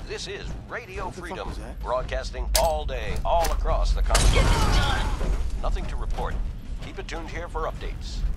This is Radio What the fuck Freedom, was that? broadcasting all day, all across the continent. Nothing to report. Keep it tuned here for updates.